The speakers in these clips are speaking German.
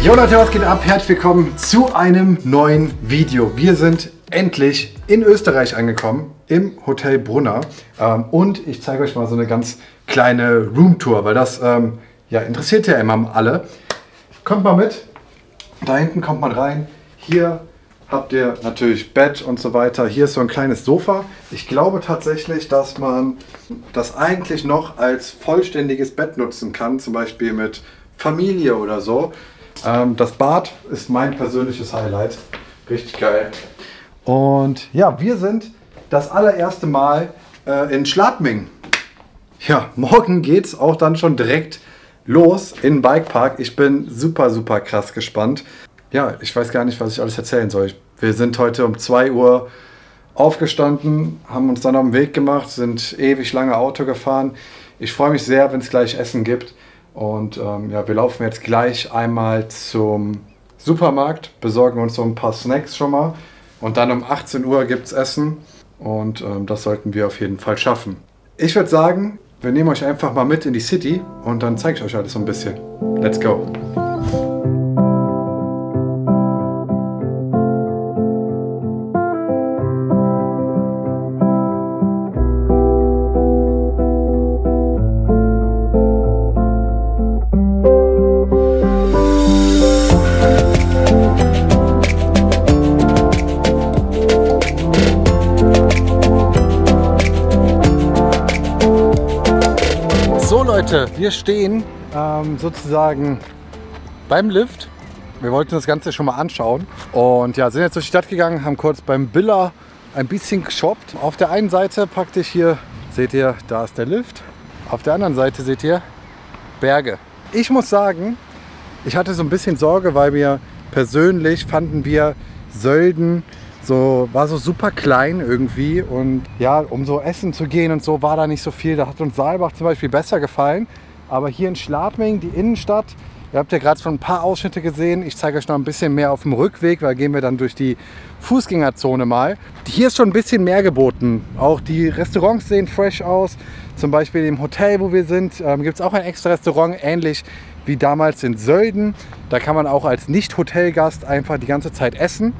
Jo Leute, was geht ab? Herzlich willkommen zu einem neuen Video. Wir sind endlich in Österreich angekommen, im Hotel Brunner. Und ich zeige euch mal so eine ganz kleine Roomtour, weil das ja, interessiert ja immer alle. Kommt mal mit. Da hinten kommt man rein. Hier habt ihr natürlich Bett und so weiter. Hier ist so ein kleines Sofa. Ich glaube tatsächlich, dass man das eigentlich noch als vollständiges Bett nutzen kann. Zum Beispiel mit Familie oder so. Das Bad ist mein persönliches Highlight. Richtig geil. Und ja, wir sind das allererste Mal in Schladming. Ja, morgen geht es auch dann schon direkt los in den Bikepark. Ich bin super, super krass gespannt. Ja, ich weiß gar nicht, was ich alles erzählen soll. Wir sind heute um 2 Uhr aufgestanden, haben uns dann auf den Weg gemacht, sind ewig lange Auto gefahren. Ich freue mich sehr, wenn es gleich Essen gibt. Und ja, wir laufen jetzt gleich einmal zum Supermarkt, besorgen uns so ein paar Snacks schon mal. Und dann um 18 Uhr gibt es Essen. Und das sollten wir auf jeden Fall schaffen. Ich würde sagen, wir nehmen euch einfach mal mit in die City und dann zeige ich euch alles so ein bisschen. Let's go! So Leute, wir stehen sozusagen beim Lift. Wir wollten das Ganze schon mal anschauen und ja, sind jetzt durch die Stadt gegangen, haben kurz beim Billa ein bisschen geshoppt. Auf der einen Seite praktisch hier, seht ihr, da ist der Lift. Auf der anderen Seite seht ihr Berge. Ich muss sagen, ich hatte so ein bisschen Sorge, weil wir persönlich fanden wir Sölden war so super klein irgendwie und ja, um so essen zu gehen und so war da nicht so viel. Da hat uns Saalbach zum Beispiel besser gefallen. Aber hier in Schladming, die Innenstadt, ihr habt ja gerade schon ein paar Ausschnitte gesehen. Ich zeige euch noch ein bisschen mehr auf dem Rückweg, weil gehen wir dann durch die Fußgängerzone mal. Hier ist schon ein bisschen mehr geboten. Auch die Restaurants sehen fresh aus. Zum Beispiel im Hotel, wo wir sind, gibt es auch ein extra Restaurant, ähnlich wie damals in Sölden. Da kann man auch als Nicht-Hotelgast einfach die ganze Zeit essen.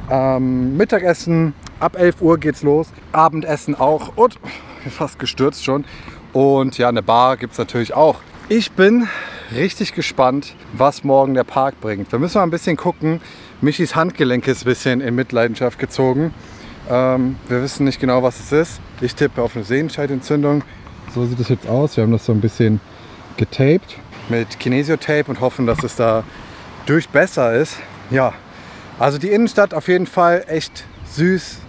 Mittagessen, ab 11 Uhr geht's los, Abendessen auch und fast gestürzt schon. Und ja, eine Bar gibt es natürlich auch. Ich bin richtig gespannt, was morgen der Park bringt. Wir müssen mal ein bisschen gucken. Michis Handgelenk ist ein bisschen in Mitleidenschaft gezogen. Wir wissen nicht genau, was es ist. Ich tippe auf eine Sehenscheidentzündung. So sieht es jetzt aus. Wir haben das so ein bisschen getaped mit Kinesiotape und hoffen, dass es da durch besser ist. Ja. Also die Innenstadt auf jeden Fall echt süß,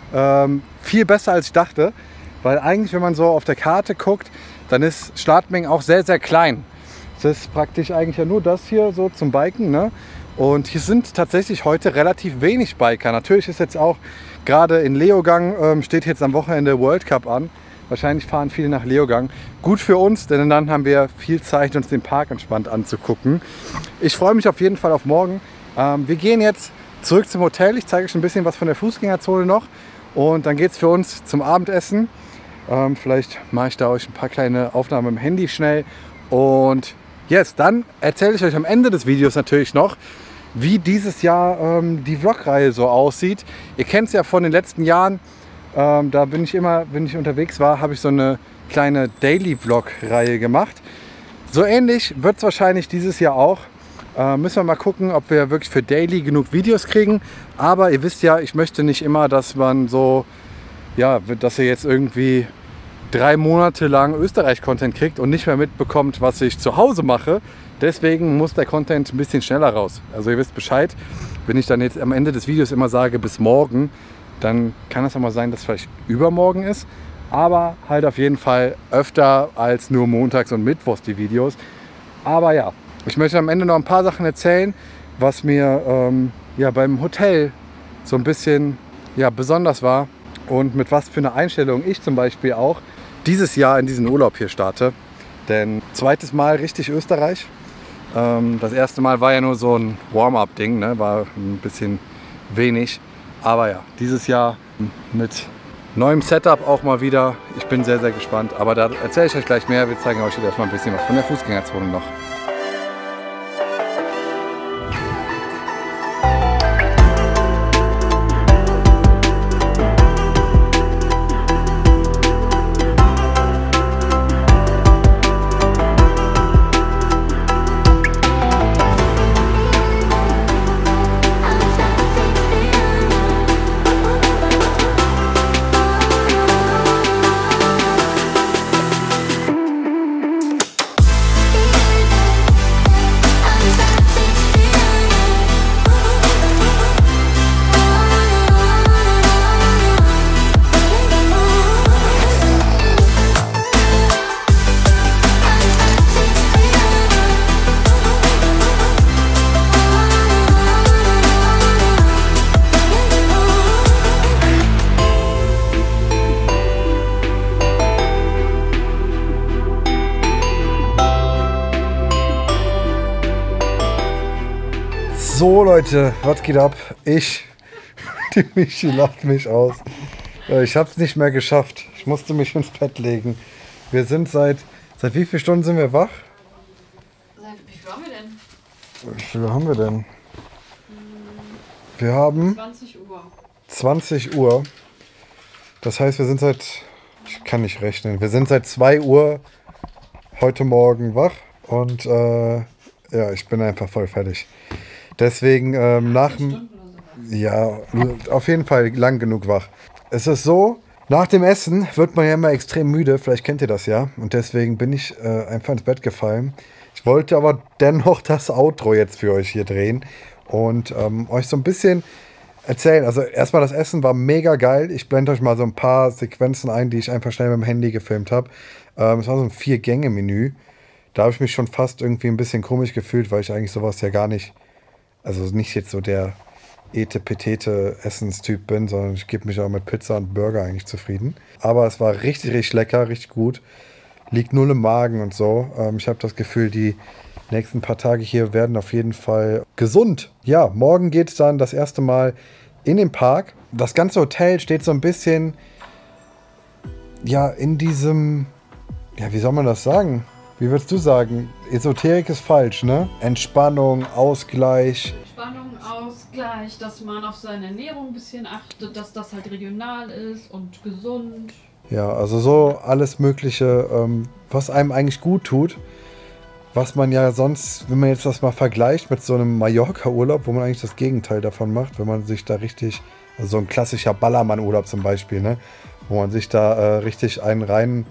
viel besser als ich dachte, weil eigentlich, wenn man so auf der Karte guckt, dann ist Schladming auch sehr, sehr klein. Das ist praktisch eigentlich ja nur das hier so zum Biken, ne? Und hier sind tatsächlich heute relativ wenig Biker. Natürlich ist jetzt auch gerade in Leogang, steht jetzt am Wochenende World Cup an. Wahrscheinlich fahren viele nach Leogang. Gut für uns, denn dann haben wir viel Zeit, uns den Park entspannt anzugucken. Ich freue mich auf jeden Fall auf morgen. Wir gehen jetzt zurück zum Hotel. Ich zeige euch ein bisschen was von der Fußgängerzone noch. Und dann geht es für uns zum Abendessen. Vielleicht mache ich da euch ein paar kleine Aufnahmen im Handy schnell. Und jetzt, dann erzähle ich euch am Ende des Videos natürlich noch, wie dieses Jahr die Vlog-Reihe so aussieht. Ihr kennt es ja von den letzten Jahren. Da bin ich immer, wenn ich unterwegs war, habe ich so eine kleine Daily-Vlog-Reihe gemacht. So ähnlich wird es wahrscheinlich dieses Jahr auch. Müssen wir mal gucken, ob wir wirklich für Daily genug Videos kriegen. Aber ihr wisst ja, ich möchte nicht immer, dass man so, ja, dass ihr jetzt irgendwie 3 Monate lang Österreich-Content kriegt und nicht mehr mitbekommt, was ich zu Hause mache. Deswegen muss der Content ein bisschen schneller raus. Also ihr wisst Bescheid, wenn ich dann jetzt am Ende des Videos immer sage, bis morgen, dann kann es auch mal sein, dass es vielleicht übermorgen ist. Aber halt auf jeden Fall öfter als nur montags und mittwochs die Videos. Aber ja. Ich möchte am Ende noch ein paar Sachen erzählen, was mir ja, beim Hotel so ein bisschen besonders war und mit was für eine Einstellung ich zum Beispiel auch dieses Jahr in diesen Urlaub hier starte. Denn zweites Mal richtig Österreich. Das erste Mal war ja nur so ein Warm-up-Ding, ne? War ein bisschen wenig. Aber ja, dieses Jahr mit neuem Setup auch mal wieder. Ich bin sehr, sehr gespannt. Aber da erzähle ich euch gleich mehr. Wir zeigen euch jetzt erstmal ein bisschen was von der Fußgängerzone noch. So Leute, was geht ab? Die Michi lacht mich aus. Ich habe es nicht mehr geschafft. Ich musste mich ins Bett legen. Wir sind seit wie vielen Stunden sind wir wach? Wie viel haben wir denn? Wie viel haben wir denn? Wir haben 20 Uhr. 20 Uhr. Das heißt, wir sind ich kann nicht rechnen, wir sind seit 2 Uhr heute Morgen wach und ja, ich bin einfach voll fertig. Deswegen ja, auf jeden Fall lang genug wach. Es ist so, nach dem Essen wird man ja immer extrem müde, vielleicht kennt ihr das ja. Und deswegen bin ich einfach ins Bett gefallen. Ich wollte aber dennoch das Outro jetzt für euch hier drehen und euch so ein bisschen erzählen. Also erstmal, das Essen war mega geil. Ich blende euch mal so ein paar Sequenzen ein, die ich einfach schnell mit dem Handy gefilmt habe. Es war so ein 4-Gänge-Menü. Da habe ich mich schon fast irgendwie ein bisschen komisch gefühlt, weil ich eigentlich sowas ja gar nicht, also nicht jetzt so der etepetete Essenstyp bin, sondern ich gebe mich auch mit Pizza und Burger eigentlich zufrieden. Aber es war richtig, richtig lecker, richtig gut. Liegt null im Magen und so. Ich habe das Gefühl, die nächsten paar Tage hier werden auf jeden Fall gesund. Ja, morgen geht es dann das erste Mal in den Park. Das ganze Hotel steht so ein bisschen, ja, in diesem, ja, wie soll man das sagen? Wie würdest du sagen? Esoterik ist falsch, ne? Entspannung, Ausgleich. Entspannung, Ausgleich, dass man auf seine Ernährung ein bisschen achtet, dass das halt regional ist und gesund. Ja, also so alles Mögliche, was einem eigentlich gut tut. Was man ja sonst, wenn man jetzt das mal vergleicht mit so einem Mallorca-Urlaub, wo man eigentlich das Gegenteil davon macht, wenn man sich da richtig, also so ein klassischer Ballermann-Urlaub zum Beispiel, ne? Wo man sich da richtig einen rein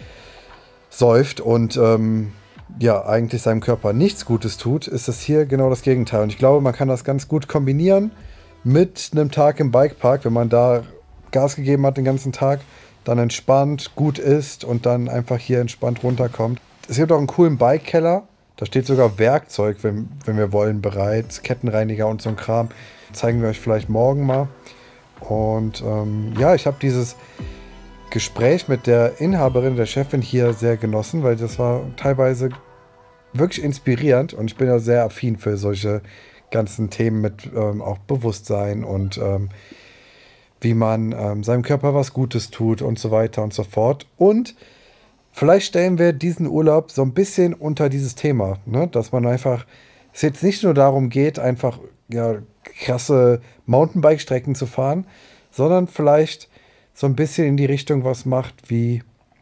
säuft und ja, eigentlich seinem Körper nichts Gutes tut, ist das hier genau das Gegenteil. Und ich glaube, man kann das ganz gut kombinieren mit einem Tag im Bikepark, wenn man da Gas gegeben hat den ganzen Tag, dann entspannt, gut isst und dann einfach hier entspannt runterkommt. Es gibt auch einen coolen Bike-Keller. Da steht sogar Werkzeug, wenn wir wollen, bereit. Kettenreiniger und so ein Kram. Zeigen wir euch vielleicht morgen mal. Und ja, ich habe dieses Gespräch mit der Inhaberin, der Chefin hier sehr genossen, weil das war teilweise wirklich inspirierend. Und ich bin ja sehr affin für solche ganzen Themen mit auch Bewusstsein und wie man seinem Körper was Gutes tut und so weiter und so fort. Und vielleicht stellen wir diesen Urlaub so ein bisschen unter dieses Thema, ne? Dass man einfach, es jetzt nicht nur darum geht, einfach ja, krasse Mountainbike-Strecken zu fahren, sondern vielleicht so ein bisschen in die Richtung was macht, wie,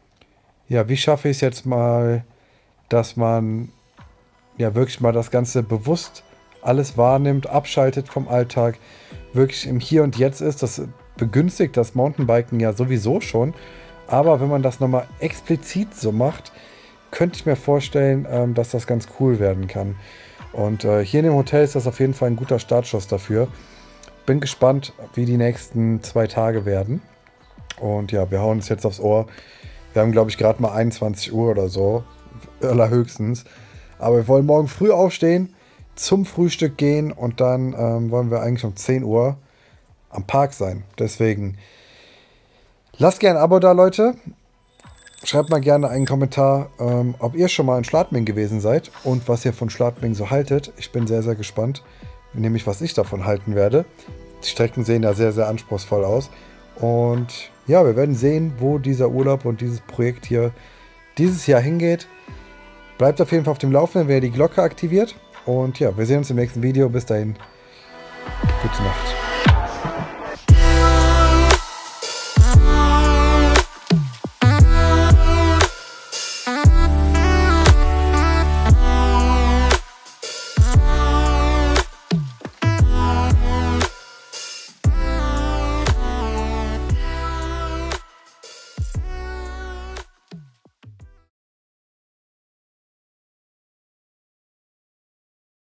ja, wie schaffe ich es jetzt mal, dass man ja wirklich mal das Ganze bewusst alles wahrnimmt, abschaltet vom Alltag, wirklich im Hier und Jetzt ist. Das begünstigt das Mountainbiken ja sowieso schon. Aber wenn man das nochmal explizit so macht, könnte ich mir vorstellen, dass das ganz cool werden kann. Und hier in dem Hotel ist das auf jeden Fall ein guter Startschuss dafür. Bin gespannt, wie die nächsten 2 Tage werden. Und ja, wir hauen uns jetzt aufs Ohr. Wir haben, glaube ich, gerade mal 21 Uhr oder so. Allerhöchstens. Aber wir wollen morgen früh aufstehen, zum Frühstück gehen und dann wollen wir eigentlich um 10 Uhr am Park sein. Deswegen lasst gerne ein Abo da, Leute. Schreibt mal gerne einen Kommentar, ob ihr schon mal in Schladming gewesen seid und was ihr von Schladming so haltet. Ich bin sehr, sehr gespannt, nämlich was ich davon halten werde. Die Strecken sehen ja sehr, sehr anspruchsvoll aus. Und ja, wir werden sehen, wo dieser Urlaub und dieses Projekt hier dieses Jahr hingeht. Bleibt auf jeden Fall auf dem Laufenden, wenn ihr die Glocke aktiviert. Und ja, wir sehen uns im nächsten Video. Bis dahin, gute Nacht.